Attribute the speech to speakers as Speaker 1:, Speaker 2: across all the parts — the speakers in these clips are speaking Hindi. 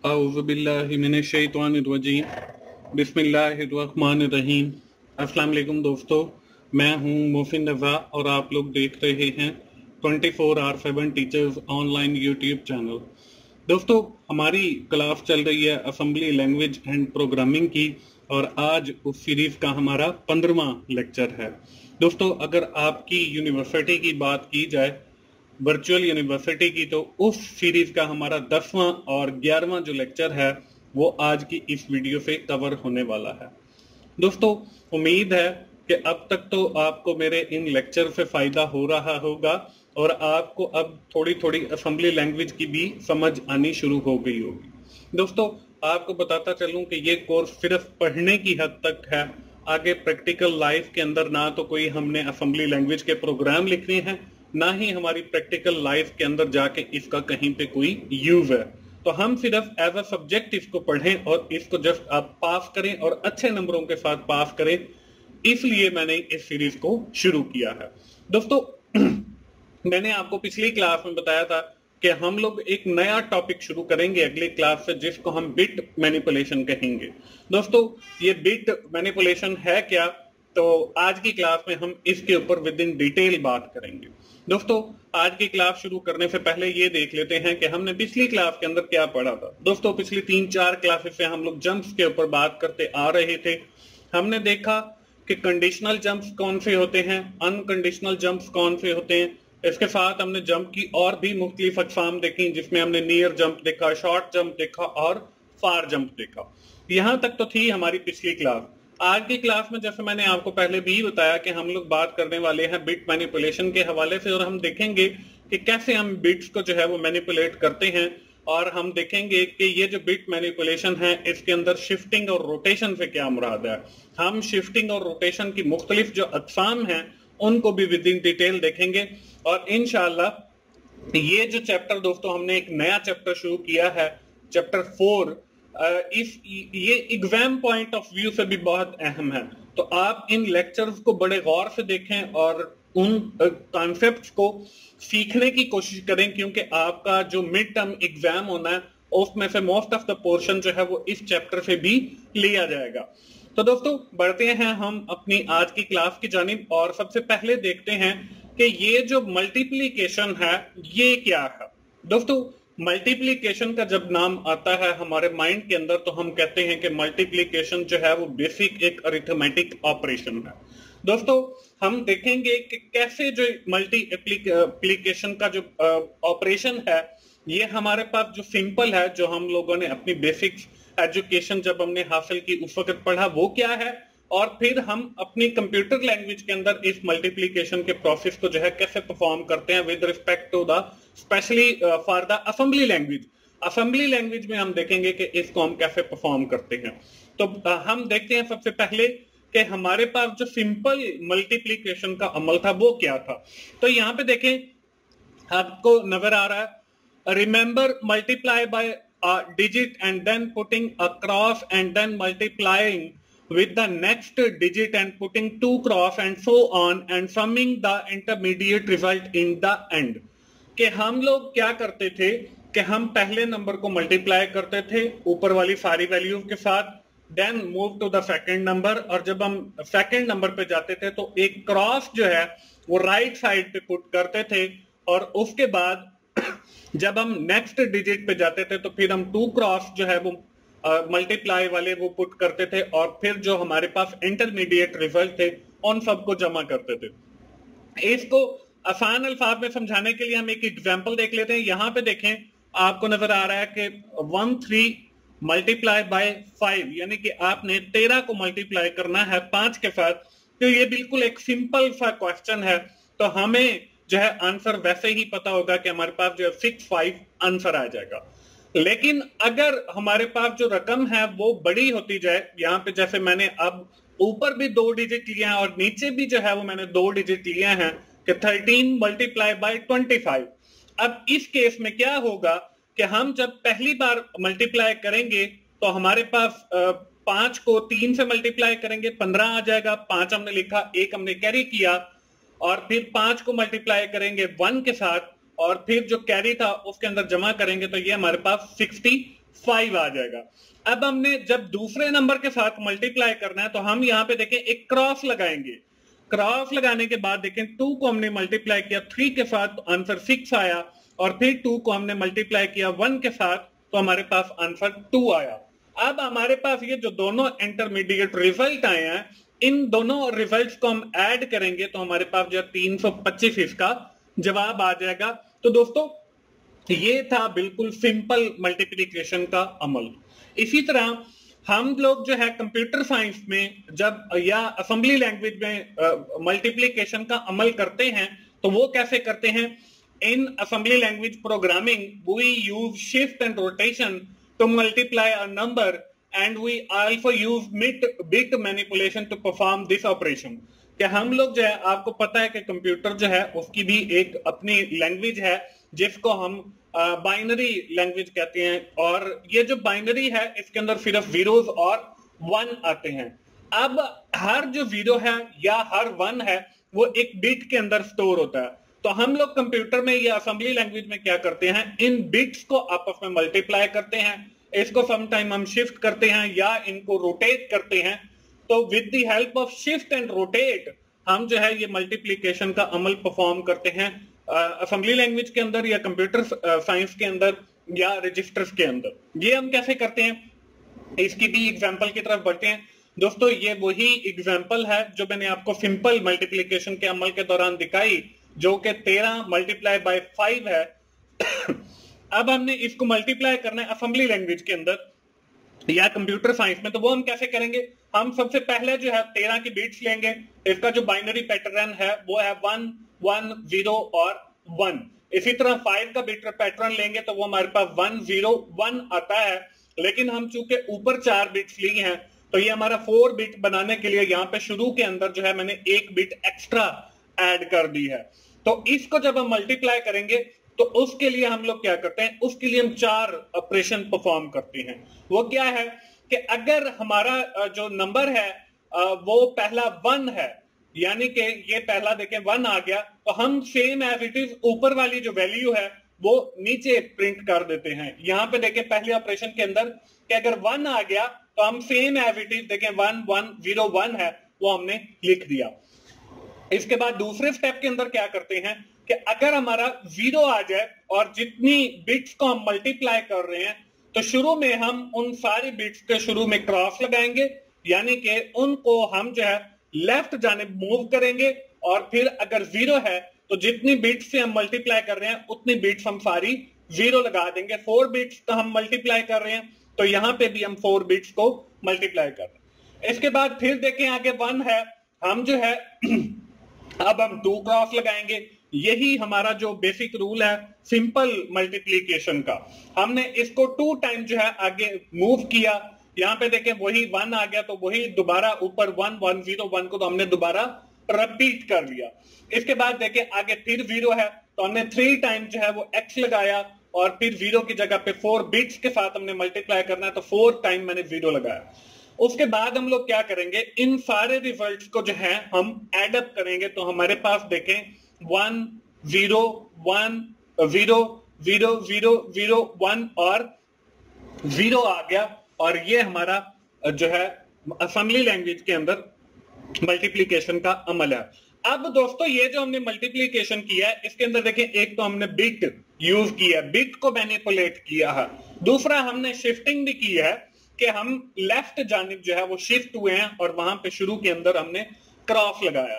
Speaker 1: औज़ुबिल्लाहि मिनश्शैतानिर्रजीम बिस्मिल्लाहिर्रहमानिर्रहीम। अस्सलाम वालेकुम दोस्तों, मैं हूं मोहसिन रज़ा और आप लोग देख रहे हैं 24/7 टीचर्स ऑनलाइन यूट्यूब चैनल। दोस्तों, हमारी क्लास चल रही है असेंबली लैंग्वेज एंड प्रोग्रामिंग की और आज उस सीरीज का हमारा 15वां लेक्चर है। दोस्तों, अगर आपकी यूनिवर्सिटी की बात की जाए, वर्चुअल यूनिवर्सिटी की, तो उस सीरीज का हमारा 10वां और 11वां जो लेक्चर है वो आज की इस वीडियो से कवर होने वाला है। दोस्तों, उम्मीद है कि अब तक तो आपको मेरे इन लेक्चर से फायदा हो रहा होगा और आपको अब थोड़ी थोड़ी असेंबली लैंग्वेज की भी समझ आनी शुरू हो गई होगी। दोस्तों, आपको बताता चलूं कि ये कोर्स सिर्फ पढ़ने की हद तक है। आगे प्रैक्टिकल लाइफ के अंदर ना तो कोई हमने असेंबली लैंग्वेज के प्रोग्राम लिखने हैं, ना ही हमारी प्रैक्टिकल लाइफ के अंदर जाके इसका कहीं पे कोई यूज है। तो हम सिर्फ एज अ सब्जेक्ट इसको पढ़ें और इसको जस्ट आप पास करें और अच्छे नंबरों के साथ पास करें, इसलिए मैंने इस सीरीज को शुरू किया है। दोस्तों, मैंने आपको पिछली क्लास में बताया था कि हम लोग एक नया टॉपिक शुरू करेंगे अगली क्लास से, जिसको हम बिट मैनिपुलेशन कहेंगे। दोस्तों, ये बिट मैनिपुलेशन है क्या, तो आज की क्लास में हम इसके ऊपर विद इन डिटेल बात करेंगे। दोस्तों, आज की क्लास शुरू करने से पहले ये देख लेते हैं कि हमने पिछली क्लास के अंदर क्या पढ़ा था। दोस्तों, पिछली 3-4 क्लासेस से हम लोग जंप्स के ऊपर बात करते आ रहे थे। हमने देखा कि कंडीशनल जंप्स कौन से होते हैं, अनकंडीशनल जंप्स कौन से होते हैं। इसके साथ हमने जंप की और भी मुख्तलिफ अक़साम देखी, जिसमें हमने नियर जंप देखा, शॉर्ट जंप देखा और फार जंप देखा। यहां तक तो थी हमारी पिछली क्लास। आज की क्लास में जैसे मैंने आपको पहले भी बताया कि हम लोग बात करने वाले हैं बिट मैनिपुलेशन के हवाले से, और हम देखेंगे कि कैसे हम बिट्स को जो है वो मैनिपुलेट करते हैं। और हम देखेंगे कि ये जो बिट मैनिपुलेशन है इसके अंदर शिफ्टिंग और रोटेशन से क्या मुराद है। हम शिफ्टिंग और रोटेशन की मुख्तलिफ जो अक़साम हैं उनको भी विद इन डिटेल देखेंगे। और इंशाअल्लाह ये जो चैप्टर, दोस्तों, हमने एक नया चैप्टर शुरू किया है, चैप्टर 4, ये एग्जाम पॉइंट ऑफ व्यू से भी बहुत अहम है। तो आप इन लेक्चर्स को बड़े गौर से देखें और उन कॉन्सेप्ट्स को सीखने की कोशिश करें, क्योंकि आपका जो मिड टर्म एग्जाम होना है उसमें से मोस्ट ऑफ द पोर्शन जो है वो इस चैप्टर से भी लिया जाएगा। तो दोस्तों, बढ़ते हैं हम अपनी आज की क्लास की जानिब और सबसे पहले देखते हैं कि ये जो मल्टीप्लीकेशन है ये क्या है। दोस्तों, मल्टीप्लिकेशन का जब नाम आता है हमारे माइंड के अंदर तो हम कहते हैं कि मल्टीप्लिकेशन जो है वो बेसिक एक अरिथमेटिक ऑपरेशन है। दोस्तों, हम देखेंगे कि कैसे जो मल्टीप्लिकेशन का जो ऑपरेशन है ये हमारे पास जो सिंपल है, जो हम लोगों ने अपनी बेसिक एजुकेशन जब हमने हासिल की उस वक्त पढ़ा, वो क्या है, और फिर हम अपनी कंप्यूटर लैंग्वेज के अंदर इस मल्टीप्लिकेशन के प्रोसेस को जो है कैसे परफॉर्म करते हैं with respect to the especially for the assembly language. Assembly language में हम देखेंगे कि इसको हम कैसे परफॉर्म करते हैं। तो हम देखते हैं सबसे पहले कि हमारे पास जो सिंपल मल्टीप्लिकेशन का अमल था वो क्या था। तो यहाँ पे देखें, आपको नजर आ रहा है, remember multiply by a digit and then putting a cross and then multiplying with the next digit and putting 2 cross and so on and summing the intermediate result in the end। कि हम लोग क्या करते थे कि हम पहले नंबर को मल्टीप्लाई करते थे ऊपर वाली सारी वैल्यूज के साथ, then move to the second number, और जब हम सेकंड नंबर पे जाते थे तो एक क्रॉस जो है वो राइट साइड पे पुट करते थे, और उसके बाद जब हम नेक्स्ट डिजिट पे जाते थे तो फिर हम 2 क्रॉस जो है वो मल्टीप्लाई वाले वो पुट करते थे, और फिर जो हमारे पास इंटरमीडिएट रिजल्ट थे उन सबको जमा करते थे। इसको आसान अल्फाज में समझाने के लिए हम एक एग्जांपल देख लेते हैं। यहाँ पे देखें, आपको नजर आ रहा है कि 13 मल्टीप्लाई बाय 5, यानी कि आपने 13 को मल्टीप्लाई करना है 5 के साथ। तो ये बिल्कुल एक सिंपल सा क्वेश्चन है, तो हमें जो है आंसर वैसे ही पता होगा कि हमारे पास जो है 6-5 आंसर आ जाएगा। लेकिन अगर हमारे पास जो रकम है वो बड़ी होती जाए, यहाँ पे जैसे मैंने अब ऊपर भी 2 डिजिट लिया है और नीचे भी जो है वो मैंने 2 डिजिट लिया है कि 13 मल्टीप्लाई बाय 25। अब इस केस में क्या होगा कि हम जब पहली बार मल्टीप्लाई करेंगे तो हमारे पास 5 को 3 से मल्टीप्लाई करेंगे 15 आ जाएगा। 5 हमने लिखा, 1 हमने कैरी किया, और फिर 5 को मल्टीप्लाई करेंगे 1 के साथ, और फिर जो कैरी था उसके अंदर जमा करेंगे तो ये हमारे पास 5 आ जाएगा। अब हमने जब दूसरे नंबर के साथ मल्टीप्लाई करना है तो हम यहाँ पे देखें एक क्रॉस लगाएंगे। क्रॉस लगाने के बाद देखें 2 को हमने मल्टीप्लाई किया 3 के साथ तो आंसर 6 आया, और फिर 2 को हमने मल्टीप्लाई किया 1 के साथ तो हमारे पास आंसर 2 आया। अब हमारे पास ये जो दोनों इंटरमीडिएट रिजल्ट आए हैं, इन दोनों रिजल्ट्स को हम ऐड करेंगे तो हमारे पास जो 325 इसका जवाब आ जाएगा। तो दोस्तों ये था बिल्कुल सिंपल मल्टीप्लिकेशन का अमल। इसी तरह हम लोग जो है कंप्यूटर साइंस में जब या असेंबली लैंग्वेज में मल्टीप्लिकेशन का अमल करते हैं तो वो कैसे करते हैं? In assembly language programming we use shift and rotation to multiply a number and we also use bit manipulation to perform this operation. कि हम लोग जो है, आपको पता है कि कंप्यूटर जो है उसकी भी एक अपनी लैंग्वेज है जिसको हम बाइनरी लैंग्वेज कहते हैं, और ये जो बाइनरी है इसके अंदर सिर्फ जीरोस और 1 आते हैं। अब हर जो जीरो है या हर 1 है वो एक बिट के अंदर स्टोर होता है। तो हम लोग कंप्यूटर में या असेंबली लैंग्वेज में क्या करते हैं, इन बिट्स को आपस में मल्टीप्लाई करते हैं, इसको समटाइम हम शिफ्ट करते हैं या इनको रोटेट करते हैं। तो with the help of shift and rotate हम जो है ये मल्टीप्लिकेशन का अमल परफॉर्म करते हैं असेंबली लैंग्वेज के अंदर या कंप्यूटर साइंस के अंदर या रजिस्टर्स के अंदर। ये हम कैसे करते हैं, इसकी भी एग्जांपल की तरफ बढ़ते हैं। दोस्तों ये वही एग्जांपल है जो मैंने आपको सिंपल मल्टीप्लिकेशन के अमल के दौरान दिखाई, जो कि 13 मल्टीप्लाई बाय 5 है। अब हमने इसको मल्टीप्लाई करना है असेंबली लैंग्वेज के अंदर या कंप्यूटर साइंस में, तो वो हम कैसे करेंगे? हम सबसे पहले जो है 13 की बिट्स लेंगे, इसका जो बाइनरी पैटर्न है वो है 1 1 0 और 1। इसी तरह 5 का बिट पैटर्न लेंगे तो वो हमारे पास 1 0 1 आता है, लेकिन हम चूंकि ऊपर 4 बिट्स लिए हैं तो ये हमारा 4 बिट बनाने के लिए यहाँ पे शुरू के अंदर जो है मैंने 1 बिट एक्स्ट्रा ऐड कर दी है। तो इसको जब हम मल्टीप्लाई करेंगे तो उसके लिए हम लोग क्या करते हैं, उसके लिए हम 4 ऑपरेशन परफॉर्म करते हैं। वो क्या है कि अगर हमारा जो नंबर है वो पहला 1 है, यानी कि ये पहला देखें 1 आ गया, तो हम सेम एज इट इज ऊपर वाली जो वैल्यू है वो नीचे प्रिंट कर देते हैं। यहां पे देखें पहले ऑपरेशन के अंदर कि अगर 1 आ गया तो हम सेम एज इट इज देखें 1 1 0 1 है वो हमने लिख दिया। इसके बाद दूसरे स्टेप के अंदर क्या करते हैं कि अगर हमारा 0 आ जाए और जितनी बिट्स को हम मल्टीप्लाई कर रहे हैं तो शुरू में हम उन सारी बिट्स के शुरू में क्रॉस लगाएंगे, यानी कि उनको हम जो है लेफ्ट जाने मूव करेंगे, और फिर अगर 0 है तो जितनी बिट्स से हम मल्टीप्लाई कर रहे हैं उतनी बिट्स हम सारी 0 लगा देंगे। 4 बिट्स तो हम मल्टीप्लाई कर रहे हैं तो यहां पे भी हम 4 बिट्स को मल्टीप्लाई कर रहे हैं। इसके बाद फिर देखें आगे 1 है, हम जो है अब हम 2 क्रॉस लगाएंगे। यही हमारा जो बेसिक रूल है सिंपल मल्टीप्लिकेशन का। हमने इसको 2 टाइम जो है आगे मूव किया, यहां पे देखें वही 1 आ गया तो वही दोबारा ऊपर 1 1 0 1 को तो हमने दोबारा रिपीट कर लिया। इसके बाद देखें आगे फिर 0 है तो हमने 3 टाइम जो है वो x लगाया, और फिर 0 की जगह पे 4 बिट्स के साथ हमने मल्टीप्लाई करना है तो 4 टाइम मैंने 0 लगाया। उसके बाद हम लोग क्या करेंगे, इन सारे रिजल्ट्स को जो है हम एड अप करेंगे तो हमारे पास देखें 1 0 1 0 0 0 0 1 और 0 आ गया, और ये हमारा जो है असेंबली लैंग्वेज के अंदर मल्टीप्लिकेशन का अमल है। अब दोस्तों ये जो हमने मल्टीप्लिकेशन किया है इसके अंदर देखें एक तो हमने बिट यूज किया, बिट को मैनिपुलेट किया है, दूसरा हमने शिफ्टिंग भी की है कि हम लेफ्ट जानिब जो है वो शिफ्ट हुए हैं और वहां पे शुरू के अंदर हमने क्रॉस लगाया।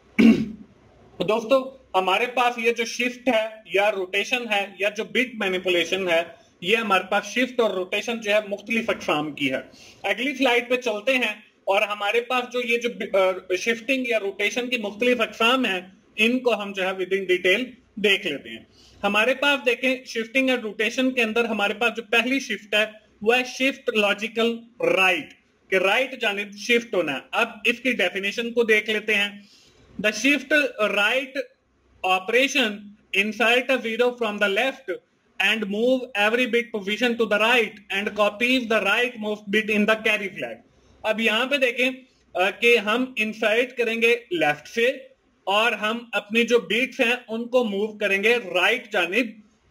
Speaker 1: तो दोस्तों हमारे पास ये जो शिफ्ट है या रोटेशन है या जो बिट मैनिपुलेशन है, ये हमारे पास शिफ्ट और रोटेशन जो है मुख्तलिफ अक़साम की है। अगली स्लाइड पे चलते हैं और हमारे पास जो ये जो शिफ्टिंग या रोटेशन की मुख्तलिफ अक़साम है इनको हम जो है विद इन डिटेल देख लेते हैं। हमारे पास देखें शिफ्टिंग और रोटेशन के अंदर हमारे पास जो पहली शिफ्ट है वह है शिफ्ट लॉजिकल राइट, कि राइट जानिब शिफ्ट होना है। अब इसकी डेफिनेशन को देख लेते हैं। The shift right operation insert a zero from the left and move every bit position to the right and copies the rightmost bit in the carry flag। अब यहां पे देखें कि हम इंसर्ट करेंगे लेफ्ट से और हम अपनी जो बिट्स हैं उनको मूव करेंगे राइट जानिब,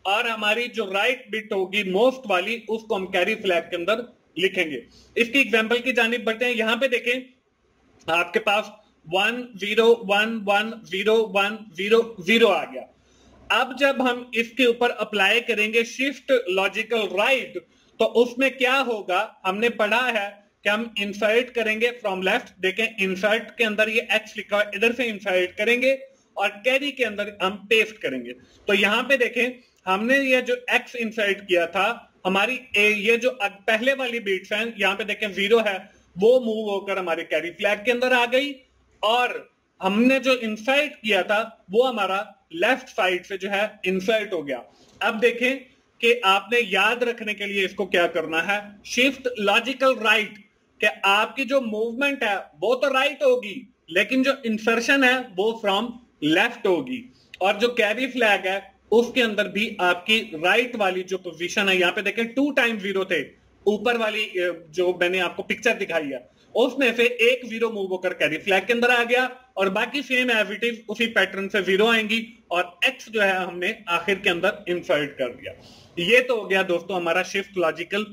Speaker 1: और हमारी जो राइट बिट होगी मोस्ट वाली उसको हम कैरी फ्लैग के अंदर लिखेंगे। इसकी एग्जांपल की जानिब बढ़ते हैं। यहां पे देखें आपके पास 1 0 1 1 0 1 0 0 आ गया। अब जब हम इसके ऊपर अप्लाई करेंगे शिफ्ट लॉजिकल राइट, तो उसमें क्या होगा, हमने पढ़ा है कि हम इंसर्ट करेंगे फ्रॉम लेफ्ट। देखें इंसर्ट के अंदर ये एक्स लिखा है, इधर से इंसर्ट करेंगे और कैरी के अंदर हम पेस्ट करेंगे। तो यहां पे देखें हमने ये जो एक्स इंसर्ट किया था, हमारी ये जो पहले वाली बीट्स हैं यहां पे देखें 0 है, वो मूव होकर हमारे कैरी फ्लैग के अंदर आ गई, और हमने जो इंसर्ट किया था वो हमारा लेफ्ट साइड से जो है इंसर्ट हो गया। अब देखें कि आपने याद रखने के लिए इसको क्या करना है, शिफ्ट लॉजिकल राइट, कि आपकी जो मूवमेंट है वो तो राइट होगी लेकिन जो इंसर्शन है वो फ्रॉम लेफ्ट होगी, और जो कैरी फ्लैग है उसके अंदर भी आपकी राइट वाली जो पोजीशन है, यहां पे देखें 2 टाइम्स 0 थे, ऊपर वाली जो मैंने आपको पिक्चर दिखाई है उसमें से एक 0 मूव होकर कैरी फ्लैग के अंदर आ गया, और बाकी सेम एज इट इज उसी पैटर्न से 0 आएंगी, और एक्स जो है हमने आखिर के अंदर इंसर्ट कर दिया। ये तो हो गया दोस्तों हमारा शिफ्ट लॉजिकल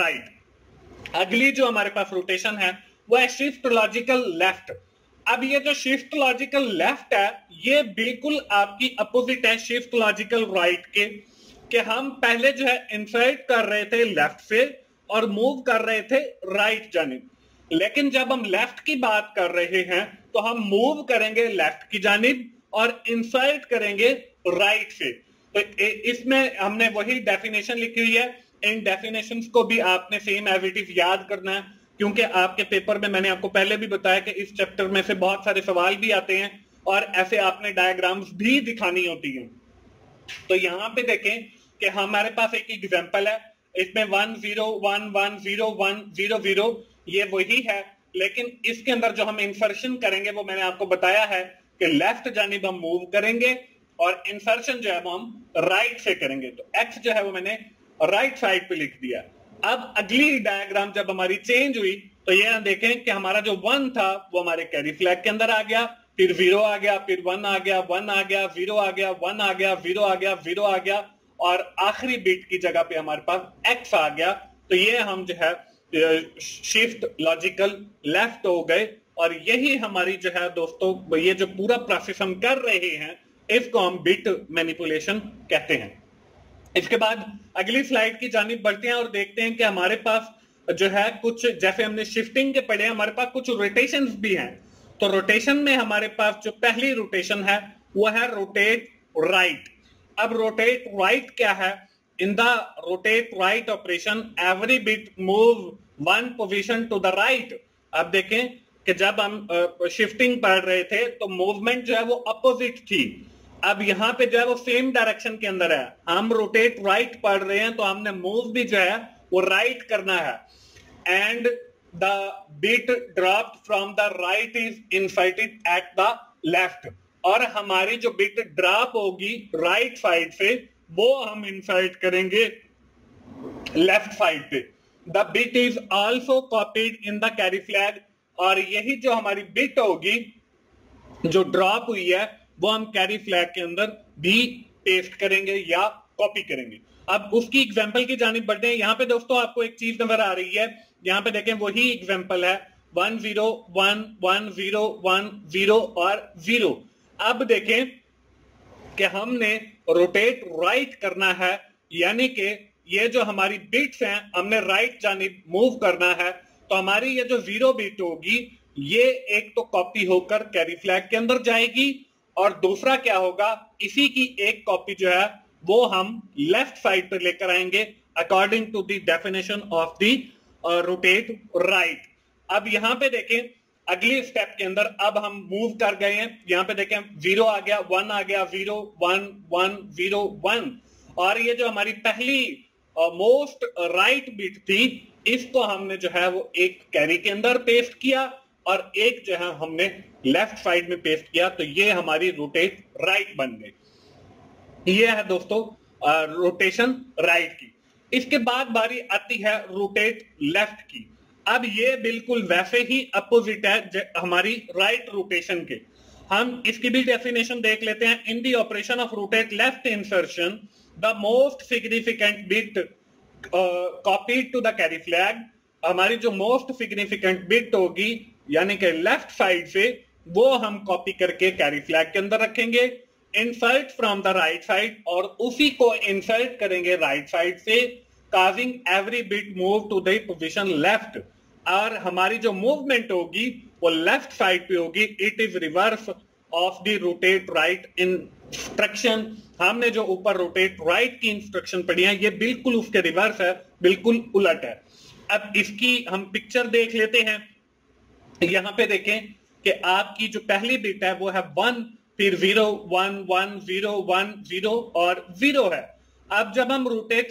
Speaker 1: राइट। अगली जो हमारे पास रोटेशन है वो है शिफ्ट लॉजिकल लेफ्ट। अब ये जो शिफ्ट लॉजिकल लेफ्ट है ये बिल्कुल आपकी अपोजिट है शिफ्ट लॉजिकल राइट के, कि हम पहले जो है इंसर्ट कर रहे थे लेफ्ट से और मूव कर रहे थे राइट जानिब, लेकिन जब हम लेफ्ट की बात कर रहे हैं तो हम मूव करेंगे लेफ्ट की जानिब और इंसर्ट करेंगे राइट से। तो इसमें हमने वही डेफिनेशन लिखी हुई है, इन डेफिनेशंस को भी आपने सेम एज इट इज याद करना है, क्योंकि आपके पेपर में मैंने आपको पहले भी बताया कि इस चैप्टर में से बहुत सारे सवाल भी आते हैं और ऐसे आपने डायग्राम्स भी दिखानी होती हैं। तो यहां पे देखें कि हमारे पास एक एग्जांपल है, इसमें 1 0 1 1 0 1 0 0 ये वही है, लेकिन इसके अंदर जो हम इंसर्शन करेंगे वो मैंने आपको बताया है कि लेफ्ट जानिब हम मूव करेंगे और इंसर्शन जो है वो हम राइट से करेंगे। तो एक्स जो है वो मैंने राइट साइड पे लिख दिया। अब अगली डायग्राम जब हमारी चेंज हुई तो ये देखें कि हमारा जो 1 था वो हमारे कैरी फ्लैग के अंदर आ गया, फिर 0 आ गया, फिर 1 आ गया, 1 आ गया, 0 आ गया, 1 आ गया, 0 आ गया, 0 आ गया, और आखिरी बिट की जगह पे हमारे पास एक्स आ गया। तो ये हम जो है शिफ्ट लॉजिकल लेफ्ट हो गए, और यही हमारी जो है दोस्तों ये जो पूरा प्रोसेस हम कर रहे हैं इसको हम बिट मैनिपुलेशन कहते हैं। इसके बाद अगली स्लाइड की जानिब बढ़ते हैं और देखते हैं कि हमारे पास जो है कुछ, जैसे हमने शिफ्टिंग के पढ़े, हमारे पास कुछ रोटेशन भी हैं। तो रोटेशन में हमारे पास जो पहली रोटेशन है वो है रोटेट राइट। अब रोटेट राइट क्या है, in the rotate right operation every bit move 1 position to the right. अब देखें कि जब हम शिफ्टिंग पढ़ रहे थे तो मूवमेंट जो है वो अपोजिट थी, अब यहां पे जो है वो सेम डायरेक्शन के अंदर है। हम रोटेट राइट पढ़ रहे हैं तो हमने मूव भी जो है वो राइट करना है, and the bit drop from the right is inserted at the left, और हमारी जो बिट ड्रॉप होगी राइट साइड से वो हम इंसर्ट करेंगे लेफ्ट साइड पे। The bit is also copied in the carry flag, और यही जो हमारी बिट होगी जो ड्रॉप हुई है वो हम कैरी फ्लैग के अंदर भी पेस्ट करेंगे या कॉपी करेंगे। अब उसकी एग्जांपल की जानिब बढ़ते हैं। यहां पे दोस्तों आपको एक चीज नजर आ रही है, यहां पे देखें वही एग्जांपल है 1 0 1 1 0 1 0 और 0। अब देखें कि हमने रोटेट राइट करना है, यानी कि ये जो हमारी बिट्स हैं हमने राइट जानिब मूव करना है, तो हमारी ये जो 0 बिट होगी ये एक तो कॉपी होकर कैरी फ्लैग के अंदर जाएगी, और दूसरा क्या होगा, इसी की एक कॉपी जो है वो हम लेफ्ट साइड पर लेकर आएंगे according to the definition of the rotate right. अब यहां पे देखें अगली स्टेप के अंदर अब हम मूव कर गए हैं, यहां पे देखें 0 आ गया, 1 आ गया, 0 1 1 0 1, और ये जो हमारी पहली मोस्ट राइट बिट थी इसको हमने जो है वो एक कैरी के अंदर पेस्ट किया और एक जो है हमने लेफ्ट साइड में पेस्ट किया, तो ये हमारी रोटेट राइट बन गई। ये है दोस्तों रोटेशन राइट की। इसके बाद बारी आती है रोटेट लेफ्ट की। अब ये बिल्कुल वैसे ही अपोजिट है हमारी राइट रोटेशन के। हम इसकी भी डेफिनेशन देख लेते हैं। In the operation of rotate left insertion the most significant bit copied to the carry flag, हमारी जो मोस्ट सिग्निफिकेंट बिट होगी यानी कि लेफ्ट साइड से, वो हम कॉपी करके कैरी फ्लैग के अंदर रखेंगे। Insert from the right side, और उसी को इंसर्ट करेंगे राइट साइड से, causing every bit move to the position left, और हमारी जो मूवमेंट होगी वो लेफ्ट साइड पे होगी। It is reverse of the rotate right instruction. हमने जो ऊपर रोटेट राइट की इंस्ट्रक्शन पढ़ी है, ये बिल्कुल उसके रिवर्स है, बिल्कुल उलट है। अब इसकी हम पिक्चर देख लेते हैं। यहां पे देखें कि आपकी जो पहली बिट है वो है 1, फिर 0 1 1 0 1 0 और 0 है। अब जब हम रोटेट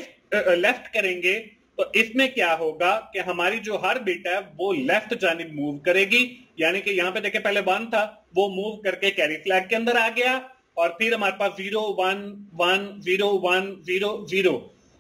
Speaker 1: लेफ्ट करेंगे तो इसमें क्या होगा कि हमारी जो हर बिट है वो लेफ्ट जानिब मूव करेगी, यानी कि यहां पे देखें पहले 1 था, वो मूव करके कैरी फ्लैग के अंदर आ गया, और फिर हमारे पास 0 1 1 0 1 0 0।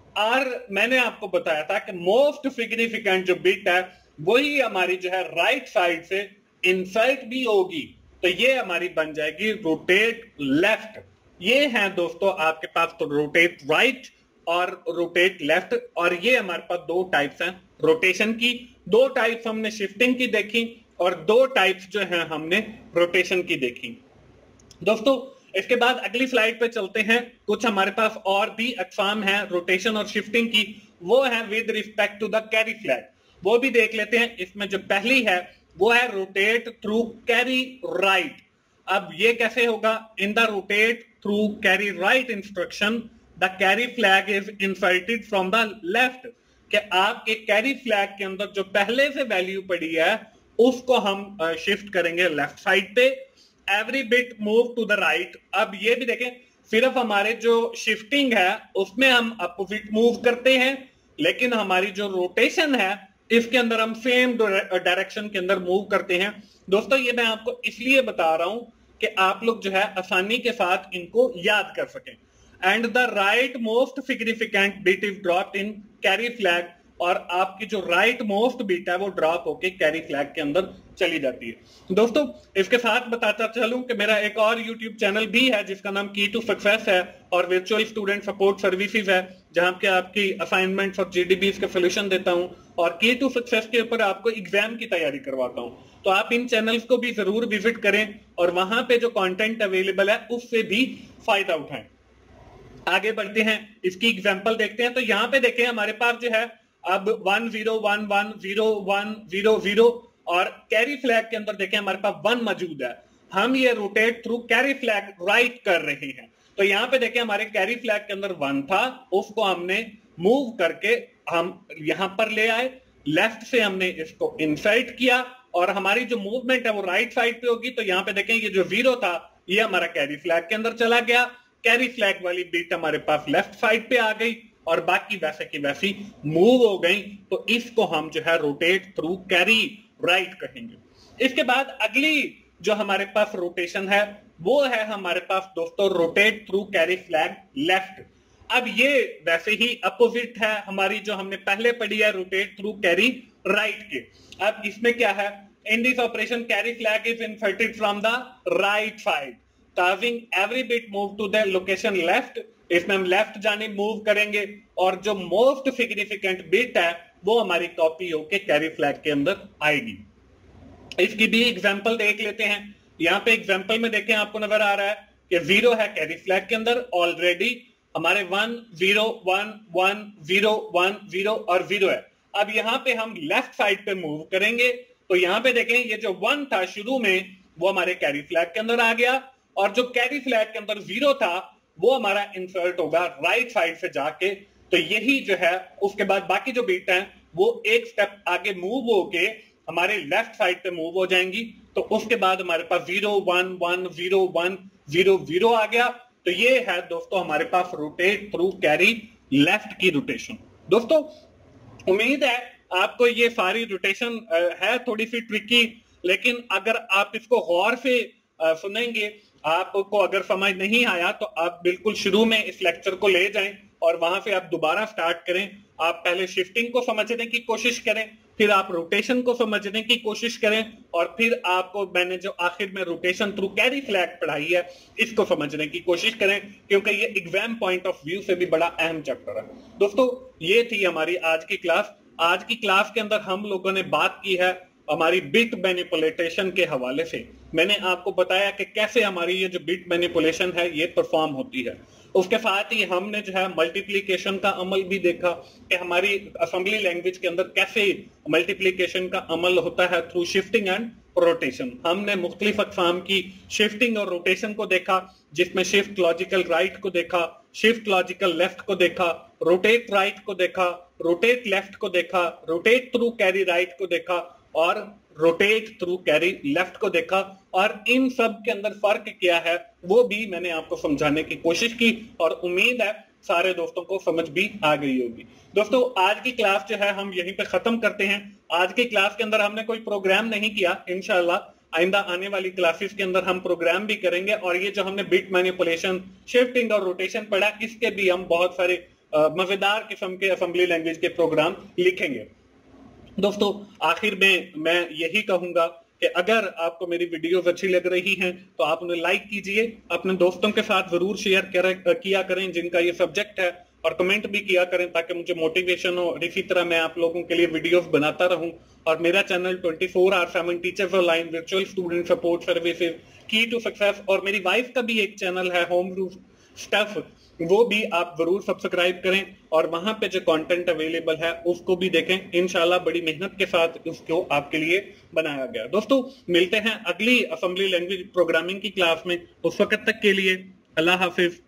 Speaker 1: और मैंने आपको बताया था कि मोस्ट सिग्निफिकेंट जो बिट है वही हमारी जो है राइट साइड से इंसर्ट भी होगी, तो ये हमारी बन जाएगी रोटेट लेफ्ट। ये है दोस्तों आपके पास तो रोटेट राइट और रोटेट लेफ्ट, और ये हमारे पास दो टाइप्स हैं रोटेशन की। दो टाइप्स हमने शिफ्टिंग की देखी, और दो टाइप्स जो हैं हमने रोटेशन की देखी। दोस्तों इसके बाद अगली स्लाइड पे चलते हैं। कुछ हमारे पास और भी अकसाम है रोटेशन और शिफ्टिंग की, वो है with respect to the carry flag, वो भी देख लेते हैं। इसमें जो पहली है वो है रोटेट थ्रू कैरी राइट। अब ये कैसे होगा? In the rotate through carry right instruction the carry flag is inserted from the left, कि आपके कैरी फ्लैग के अंदर जो पहले से वैल्यू पड़ी है उसको हम शिफ्ट करेंगे लेफ्ट साइड पे। Every bit move to the right. अब ये भी देखें, सिर्फ हमारे जो शिफ्टिंग है उसमें हम अपोजिट मूव करते हैं, लेकिन हमारी जो रोटेशन है इसके अंदर हम सेम डायरेक्शन के अंदर मूव करते हैं। दोस्तों ये मैं आपको इसलिए बता रहा हूं कि आप लोग जो है आसानी के साथ इनको याद कर सकें। And the right most significant bit is dropped in carry flag, और आपकी जो राइट मोस्ट बिट है वो ड्रॉप होके कैरी फ्लैग के अंदर चली जाती है। दोस्तों इसके साथ बताता चलूं कि मेरा एक और यूट्यूब चैनल भी है जिसका नाम की टू सक्सेस है, और वर्चुअल स्टूडेंट सपोर्ट सर्विसेज है, जहां पे आपकी असाइनमेंट्स और जीडीबीज के सोल्यूशन देता हूं, और की टू सक्सेस के ऊपर आपको एग्जाम की तैयारी करवाता हूं। तो आप इन चैनल्स को भी जरूर विजिट करें, और वहां पे जो कंटेंट अवेलेबल है उससे भी फायदा उठाएं। आगे बढ़ते हैं, इसकी एग्जांपल देखते हैं। तो यहाँ पे देखें हमारे पास जो है अब 1 0 1 1 0 1 0 0, और कैरी फ्लैग के अंदर देखें हमारे पास 1 मौजूद है। हम ये rotate through carry flag right कर रहे हैं। तो यहाँ पे देखें हमारे कैरी फ्लैग के अंदर 1 था, उसको हमने मूव करके हम यहां पर ले आए, लेफ्ट से हमने इसको इंसर्ट किया, और हमारी जो मूवमेंट है वो राइट साइड पे होगी। तो यहाँ पे देखें ये जो 0 था ये हमारा कैरी फ्लैग के अंदर चला गया, कैरी फ्लैग वाली बिट हमारे पास लेफ्ट साइड पे आ गई, और बाकी वैसे की वैसी मूव हो गई। तो इसको हम जो है रोटेट थ्रू कैरी राइट कहेंगे। इसके बाद अगली जो हमारे पास रोटेशन है वो है हमारे पास दोस्तों rotate through carry flag left. अब ये वैसे ही अपोजिट है हमारी जो हमने पहले पढ़ी है रोटेट थ्रू कैरी राइट के। अब इसमें क्या है? In this operation carry flag is inserted from the right side, causing every bit move to the location left। इसमें हम लेफ्ट जाने मूव करेंगे, और जो मोस्ट सिग्निफिकेंट बिट है वो हमारी कॉपी होके कैरी फ्लैग के अंदर आएगी। इसकी भी एग्जांपल देख लेते हैं। यहाँ पे एग्जांपल में देखें आपको नजर आ रहा है कि 0 है कैरी फ्लैग के अंदर, ऑलरेडी हमारे 1 0 1 1 0 1 0 और 0 है। अब यहाँ पे हम लेफ्ट साइड पे मूव करेंगे, तो यहाँ पे देखें ये जो 1 था शुरू में वो हमारे कैरी फ्लैग के अंदर आ गया, और जो कैरी फ्लैग के अंदर 0 था वो हमारा इंसर्ट होगा राइट साइड से जाके। तो यही जो है उसके बाद बाकी जो बिट हैं वो एक स्टेप आगे मूव होके हमारे लेफ्ट साइड पे मूव हो जाएंगी। तो उसके बाद हमारे पास 0 1 1 0 1 0 0 आ गया। तो ये है दोस्तों हमारे पास रोटेट थ्रू कैरी लेफ्ट की रोटेशन। दोस्तों उम्मीद है आपको ये सारी रोटेशन है थोड़ी सी ट्रिकी, लेकिन अगर आप इसको गौर से सुनेंगे, आपको अगर समझ नहीं आया तो आप बिल्कुल शुरू में इस लेक्चर को ले जाएं और वहां से आप दोबारा स्टार्ट करें। आप पहले शिफ्टिंग को समझने की कोशिश करें, फिर आप रोटेशन को समझने की कोशिश करें, और फिर आपको मैंने जो आखिर में रोटेशन थ्रू कैरी फ्लैग पढ़ाई है इसको समझने की कोशिश करें, क्योंकि ये एग्जाम पॉइंट ऑफ व्यू से भी बड़ा अहम चैप्टर है। दोस्तों ये थी हमारी आज की क्लास। आज की क्लास के अंदर हम लोगों ने बात की है हमारी बिट मैनिपुलेशन के हवाले से। मैंने आपको बताया कि कैसे हमारी ये जो बिट मैनिपुलेशन है ये परफॉर्म होती है। उसके साथ ही हमने जो है मल्टीप्लिकेशन का अमल भी देखा कि हमारी असेंबली लैंग्वेज के अंदर कैसे मल्टीप्लिकेशन का अमल होता है थ्रू शिफ्टिंग एंड रोटेशन। हमने मुख्तलिफ अक़साम की शिफ्टिंग और रोटेशन को देखा, जिसमें शिफ्ट लॉजिकल राइट को देखा, शिफ्ट लॉजिकल लेफ्ट को देखा, रोटेट राइट को देखा, रोटेट लेफ्ट को देखा, रोटेट थ्रू कैरी राइट को देखा और रोटेट थ्रू कैरी लेफ्ट को देखा, और इन सब के अंदर फर्क क्या है वो भी मैंने आपको समझाने की कोशिश की, और उम्मीद है सारे दोस्तों को समझ भी आ गई होगी। दोस्तों आज की क्लास जो है हम यहीं पे खत्म करते हैं। आज की क्लास के अंदर हमने कोई प्रोग्राम नहीं किया, इंशाल्लाह आइंदा आने वाली क्लासेस के अंदर हम प्रोग्राम भी करेंगे, और ये जो हमने बिट मैनिपुलेशन, शिफ्टिंग और रोटेशन पढ़ा इसके भी हम बहुत सारे मजेदार किस्म के असेंबली लैंग्वेज के प्रोग्राम लिखेंगे। दोस्तों आखिर में मैं यही कहूंगा कि अगर आपको मेरी वीडियोस अच्छी लग रही हैं तो आप उन्हें लाइक कीजिए, अपने दोस्तों के साथ जरूर शेयर किया करें जिनका ये सब्जेक्ट है, और कमेंट भी किया करें ताकि मुझे मोटिवेशन हो, और इसी तरह मैं आप लोगों के लिए वीडियोस बनाता रहूं। और मेरा channel 24/7 teachers online virtual student support services की टू सक्सेस, और मेरी वाइफ का भी एक चैनल है होम टू स्टफ, वो भी आप जरूर सब्सक्राइब करें, और वहां पे जो कंटेंट अवेलेबल है उसको भी देखें। इंशाल्लाह बड़ी मेहनत के साथ उसको आपके लिए बनाया गया। दोस्तों मिलते हैं अगली असेंबली लैंग्वेज प्रोग्रामिंग की क्लास में, उस वक्त तक के लिए अल्लाह हाफिज।